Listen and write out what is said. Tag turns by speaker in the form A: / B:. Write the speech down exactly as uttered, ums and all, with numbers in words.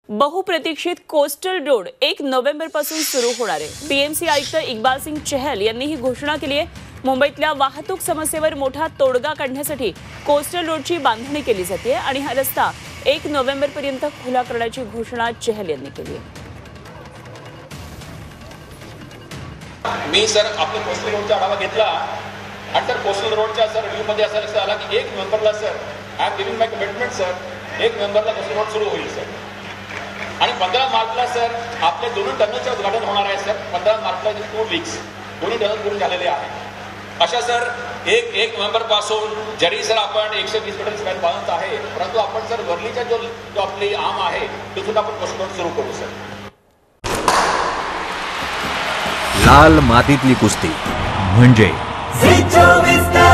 A: बहुप्रतीक्षित coastal road एक November पासून सुरू होणार आहे। पीएमसी आयुक्त इकबाल सिंह चहल यांनी ही घोषणा केली आहे। मुंबईतल्या वाहतूक समस्येवर मोठा तोडगा काढण्यासाठी कोस्टल रोडची बांधणी केली जाते आणि हा रस्ता एक नोव्हेंबर पर्यंत खुला करण्याची घोषणा चहल यांनी केली आहे।
B: मी सर आपल्या कोस्टल रोडचा आढावा घेतला आणि सर कोस्टल रोडच्या सर रिव्ह्यू मध्ये असं लक्षात आला की एक नोव्हेंबरला sir I am giving my commitment sir एक नोव्हेंबरला कोस्टल रोड सुरू होईल सर आणि पंधरा मार्चला सर आपले दोन्ही टनलचे उद्घाटन होणार आहे सर। पंधरा मार्चला टू वीक्स दोन्ही टनल पूर्ण झालेले आहे। अशा सर एक एक नोव्हेंबर पासून जरी सर आपण एकशे वीस मीटर स्पॅन बांधत आहे परंतु आपण सर वर्लीचा जो जो आपली आम आहे तो सुद्धा आपण कोस्टल रोड सुरू करू सर।
C: लाल मातीतली कुस्ती म्हणजे